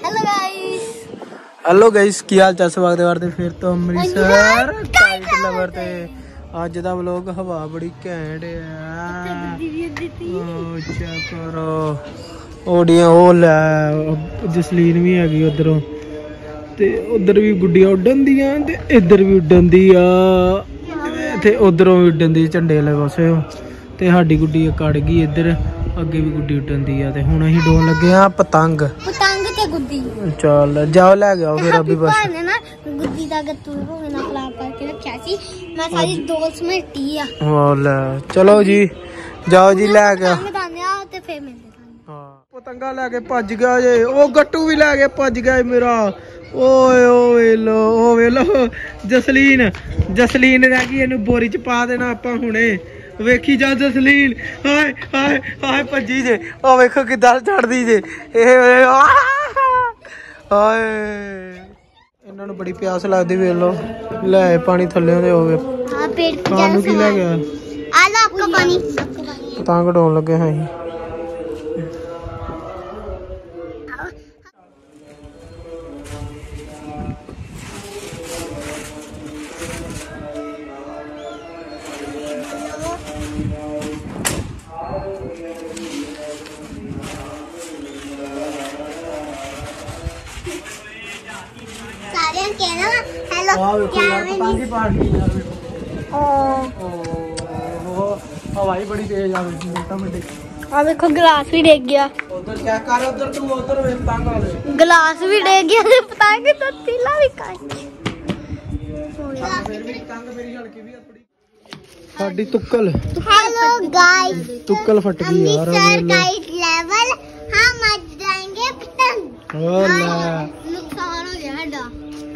Hello guys की हाल चाल स्वागत है फिर तो अमृतसर काइट लवर ते अज दा व्लॉग हवा बड़ी घैंट है चेक करो ओडियां ओ लै जसलीन भी हैगी उधरों ते उधर भी गुड्डियां उड्डन दियां ते इधर भी उड्डन दी ते उधरों भी उड्डन दी झंडे वाले पासे ते साडी गुड्डी कड़ गई इधर अगे भी गुड्डी उड्डन दी ते हुण असीं डोन लगे आ पतंग ते गुड्डी चल जाओ ले गया फिर अभी बस ना गुड्डी दा गत्तू हो ना खराब करके रखया सी मैं सारी डोल समेटी आ वाला चलो जी जाओ जी ले गया ते फिर मिलदे हां पतंगा लेके भज गया जे ओ गट्टू भी लेके भज गया मेरा ओए ओए लो ओ वे लो जसलीन रह गई इनु बोरी च पा देना आपां हुणे वेखी जा जसलीन हाय हाय हाय भजी जे ओ वेखो किदां चढ़दी जे हाय इन्हां नूं बड़ी प्यास लगदी वेख लो ले पानी थल्ले दे होवे हां पेट कानू की ले गया आ लो आपका पानी पतंग डोन लगे हैं हवाई बड़ी तेज आ देखो गिलास भी डिग गया उधर क्या कर उधर तू उधर पतंग गिलास भी डिग गया पतंग तो तीला भी काट साडी तुक्कल हेलो गाइस तुक्कल फट गई यार गाइस लेवल हम आज जाएंगे पतंग नुकसान हो गया साडा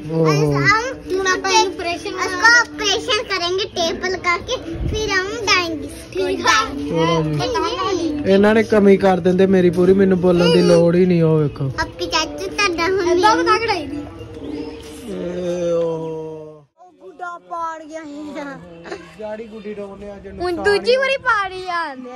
ऑपरेशन करेंगे टेप लगा के फिर हम जाएंगे ठीक है इन्हां ने कमी कर देंदे मेरी पूरी मेनू बोलण दी लोड़ ही नहीं हो वेखो अपनी चाचू ताड़ा हुंदी है बता कढ़ाई दी ओ गुड्डा पाड़ गया है गाड़ी गुड्डी डोने आज हुन दूजी वारी पाड़ी आंदे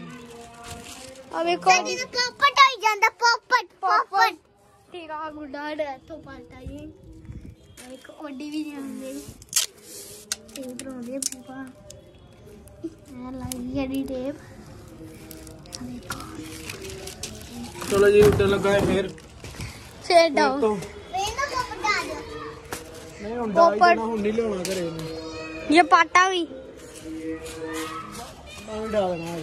आ वेखो पोपट होई जांदा पोपट ठीक आ गुड्डा इथों पाटा ही एक ओडी भी जांदे इधर आंदे पूपा मैं लाई है टेप चलो जी उधर लगा है फिर डाउन नहीं हुंदा इतना हुन नहीं लेना घरे ने ये पाटा भी डालना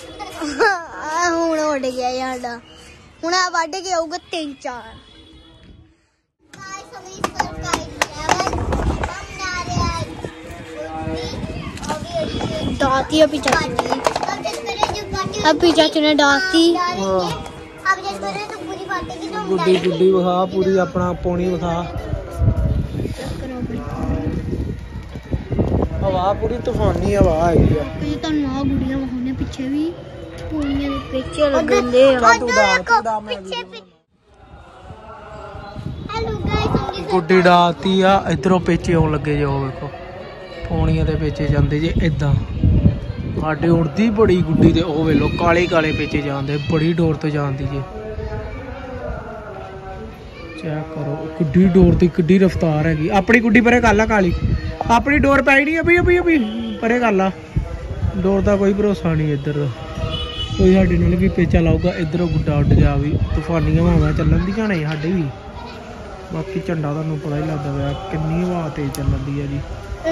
हुन उड़ गया याडा हुन आ वड के आऊगा 3-4 दाती अभी चाचू ने दाती गुड्डी गुड्डी विखा पूरी अपना पौनी विखा हवा पूरी तूफानी हवा आई है गुड़िया वहां पीछे भी पौनियां दे पीछे लगंदे गुड्डी डाती आ इधरों पेचे आउण लगे जो देखो पौनियां दे पेचे जांदे जे इदां साडे उड़दी बड़ी गुड्डी ते ओ वेलो काले काले पेचे जांदे बड़ी डोर तो जांदी जे चेक करो किड्डी डोर दी किड्डी रफ्तार हैगी अपनी गुड्डी परे कर ला काली अपनी डोर पैई नहीं अभी परे कर ला डोर दा कोई भरोसा नहीं इधर कोई साडे नाल भी पेचा लाऊगा इधरों गुड्डा उड़ जा भी तूफानी हवावां चलन दियां ने साडे भी बाकी झंडा तुहानूं पता ही लगदा पिया किन्नी हवा तेज चलन दी है जी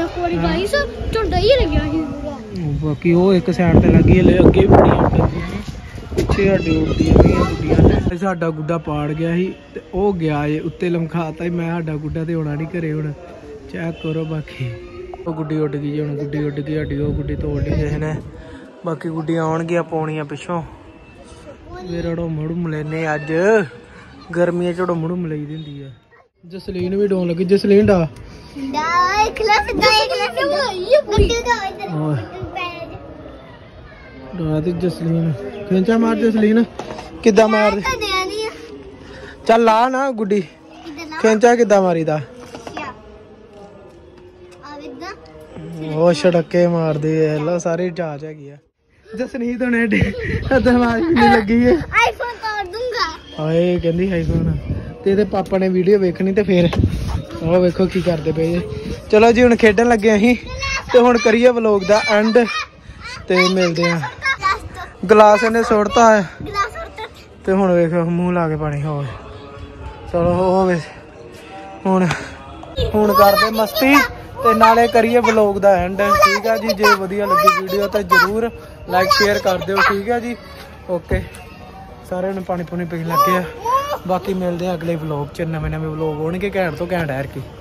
बाकी वो एक साइड ते लगी है अगे बड़ियां उड्डदियां पिछे साडे उड़दियां गुड्डियां ने साडा गुड्डा पाड़ गया ही ते ओ गया जे उत्ते लमखाता ही मैं साडा गुड्डा ते होना नहीं घरे हुण चेक करो बाकी वो गुड्डी उड़ गई हुण गुड्डी उड़ गई साडी वो गुड्डी तोड़ दी किसी ने बाकी गुड्डियां आउणगियां पौनियां पिछों फिर मुड़म लेने अज गर्मियां च मुड़म लई दी हुंदी है जसलीन भी डोन लगी जसलीन डा जसलीन खिंचा मार जसलीन किदा मार चल ला ना गुड्डी खिंचा किदा मारी दा वो छड़के मार दी लो सारी जांच है जसनीत होने दरवाज नहीं लगी है आईफोन तोड़ दूंगा हाय कहंदी आईफोन ਤੇ ਇਹਦੇ ਪਾਪਾ ਨੇ ਵੀਡੀਓ ਵੇਖਣੀ ਤੇ ਫਿਰ ਉਹ ਵੇਖੋ ਕੀ ਕਰਦੇ ਪਏ ਜੇ। ਚਲੋ ਜੀ ਹੁਣ ਖੇਡਣ ਲੱਗੇ ਅਸੀਂ ਤੇ ਹੁਣ ਕਰੀਏ ਵਲੋਗ ਦਾ ਐਂਡ ਤੇ ਮਿਲਦੇ ਆ। ਗਲਾਸ ਇਹਨੇ ਸੁੱਟਤਾ ਤੇ ਹੁਣ ਵੇਖੋ ਮੂੰਹ ਲਾ ਕੇ ਪਾਣੀ ਹੋ ਚਲੋ ਹੋਵੇ ਹੁਣ ਕਰਦੇ ਮਸਤੀ ਤੇ ਨਾਲੇ ਕਰੀਏ ਵਲੋਗ ਦਾ ਐਂਡ। ਠੀਕ ਆ ਜੀ, ਜੇ ਵਧੀਆ ਲੱਗੀ ਵੀਡੀਓ ਤਾਂ ਜ਼ਰੂਰ ਲਾਈਕ ਸ਼ੇਅਰ ਕਰ ਦਿਓ। ਠੀਕ ਆ ਜੀ, ਓਕੇ। ਸਾਰਿਆਂ ਨੂੰ ਪਾਣੀ ਪੂਣੀ ਪੀਣ ਲੱਗੇ ਆ। ਬਾਕੀ ਮਿਲਦੇ ਆ ਅਗਲੇ ਵਲੋਗ 'ਚ। ਨਵੇਂ ਵਲੋਗ ਹੋਣਗੇ ਘੈਂਟ ਤੋਂ ਘੈਂਟ।